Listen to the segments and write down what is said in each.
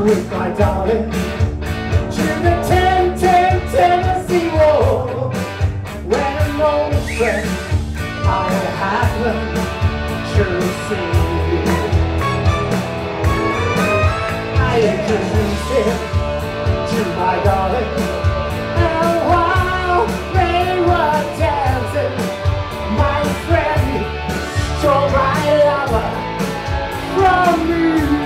with my darling to the 10-10 Tennessee War, where an old friend I haven't sure seen. I introduced him to my darling, and while they were dancing, my friend stole my lover from me.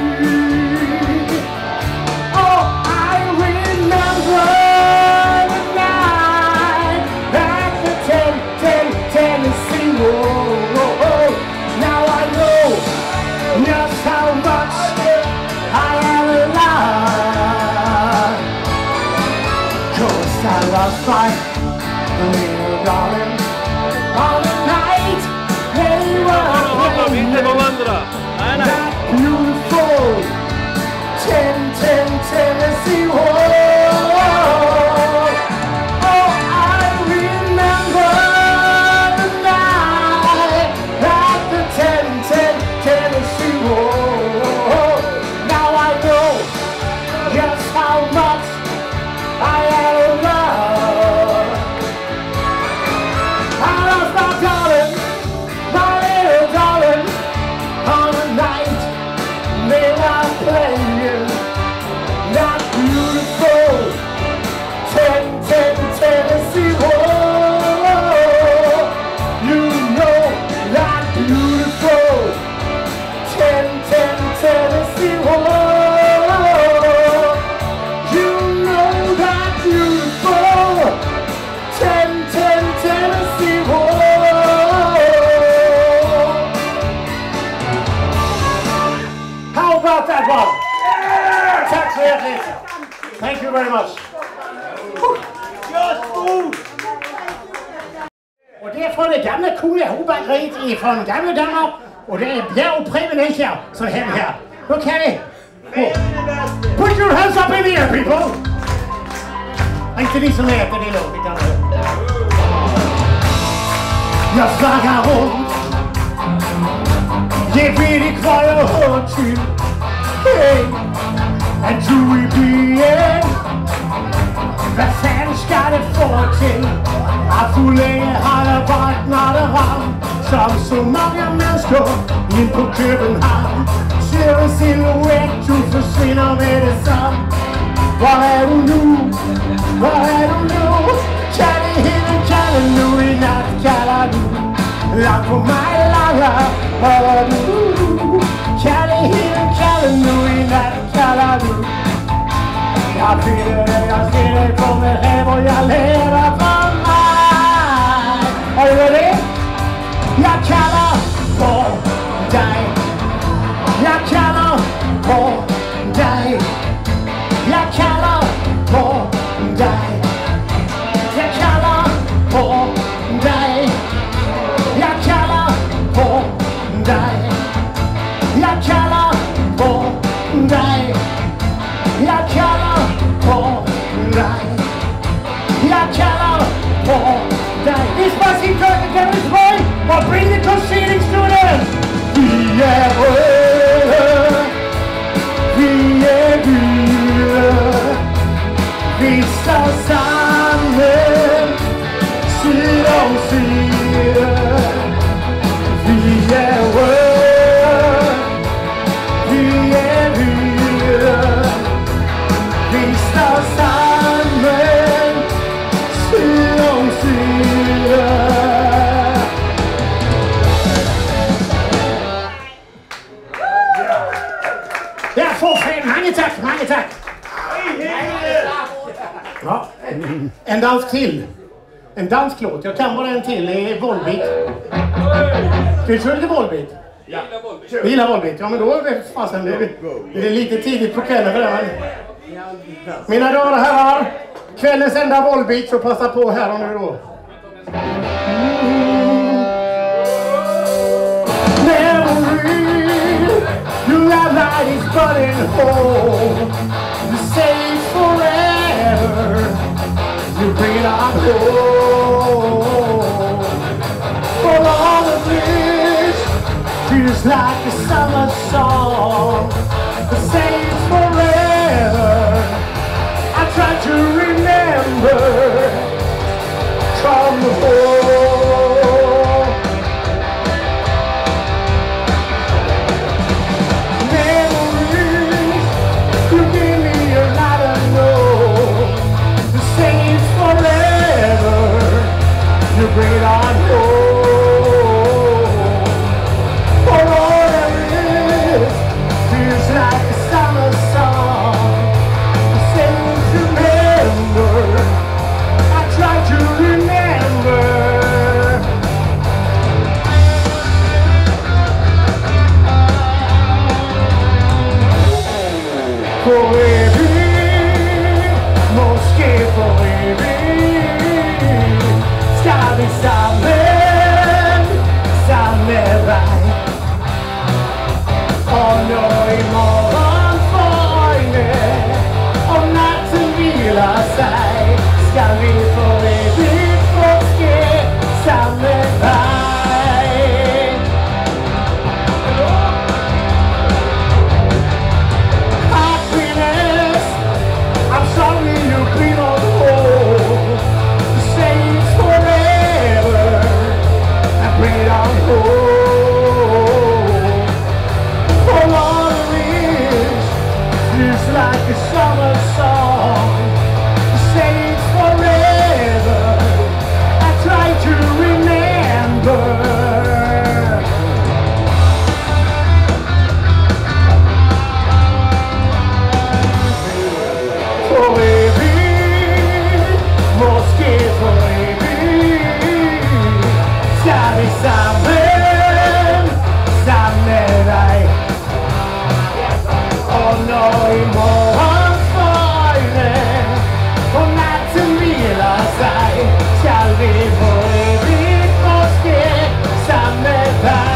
Oh, I remember the night at the 10-10 Tennessee War. Now I know just how much I am alive, 'cause I lost my little darling on the night they were playing that beautiful 10-10 Tennessee War. Oh, I remember the night at the 10-10 Tennessee War. Now I know just how much I am loved. I lost my darling, my little darling, on a night they were playing that beautiful 10-10 Tennessee War. You know that beautiful 10-10 Tennessee War. You know that beautiful 10-10 Tennessee War. How about that one? Tack så hjärtligt. Thank you very much. Og det er fra det gamle coole hovedbageriet fra gamle Danmark. Og det er bjergpræmien her, så her vi her. Nu kan I. Put your hands up in the air, people. Ikke lige så lært, det er lov, det kan man. Jeg snakker rundt. Jeg ved ikke, hvad jeg hører til. Hey, and du i byen. Hvad fanden skal det få til? At for længe har jeg været natteramt, som så mange mennesker ind på København. Ser en silhuet, du forsvinder med det samme. Hvor er du nu? Hvor er du nu? Kærligheden kalder nu, i nat kalder du. Langt på mig langer, hvor er du? Kærligheden kalder nu, i nat kalder du. Jeg finder det, jeg ser det på med ræv, og jeg lærer for mig. Er du det? Jeg kalder på dig. Jeg kalder på dig. Jeg kalder på dig. Jeg kalder på dig. Jeg kalder på dig. Jeg kalder på dig. Jeg kalder på dig. Jeg kalder på dig. Despacito, can we play? Or bring the proceedings to an end. Vi er røde. Vi er hvide. Vi står sammen. Side om side. Vi er røde. Vi er hvide. Vi står sammen, side om side. Ja, for fanden, mange tak, mange tak. Ja, en dansk till. En dansk låt, jag kan bara en till, det är Volbeat. Ska vi köra lite Volbeat? Ja. Vi gillar Volbeat, ja men då är det fasen, det är lite tidigt på kvällen för det här. Mina damer och herrar, kvällens enda Volbeat, så passa på här och nu då. Memory, your light is burning home. You say forever, you bring it up home. For all of this feels like a summer song. The same forever. from the hole. Memories, you give me a lot of know. The saints forever, you bring it on home. For all there is, feels like a summer song. The saints remember, I try to remember. Forever, måske forever, skal vi sammen, sammen med dig. Og når i morgen får øjne, og natten hviler sig, skal vi forever, måske sammen med dig. Happiness, I'm sorry you've been on hold. The saints forever, and bring it on home. For all there is, feels like a summer song. The saints forever, I try to remember. Forever, måske forever, skal vi sammen, sammen med dig. Og når i morgen får øjne, og natten hviler sig, skal vi forever, måske sammen med dig.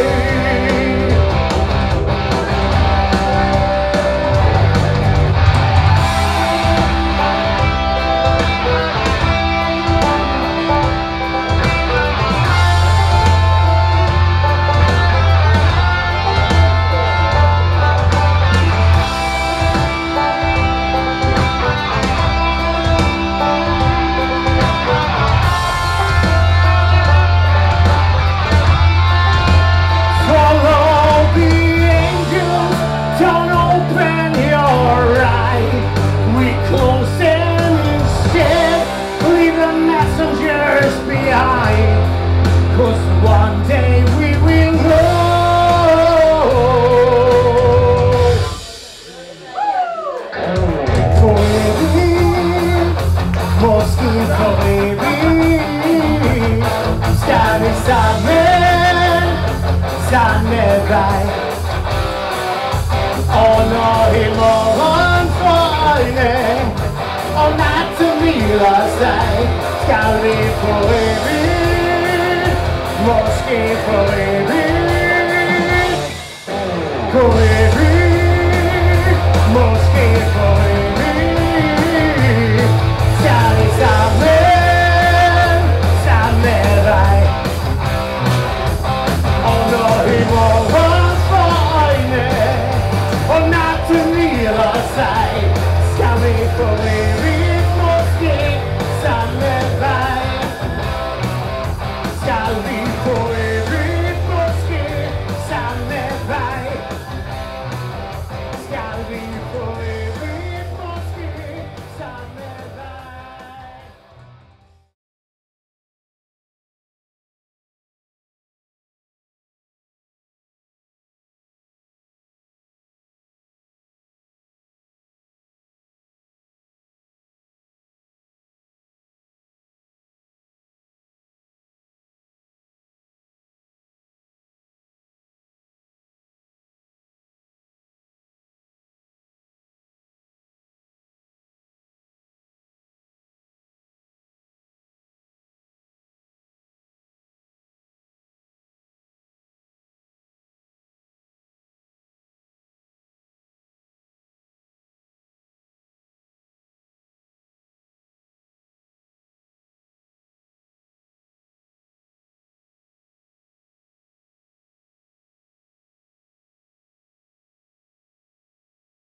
One day we will know. Forever, måske forever, skal vi sammen, sammen med dig. Og når i morgen får øjne, og natten hviler sig, skal vi forever, måske forever, forever, måske forever, skal vi sammen, sammen med dig. Og når i morgen får øjne, og natten hviler sig, skal vi forever,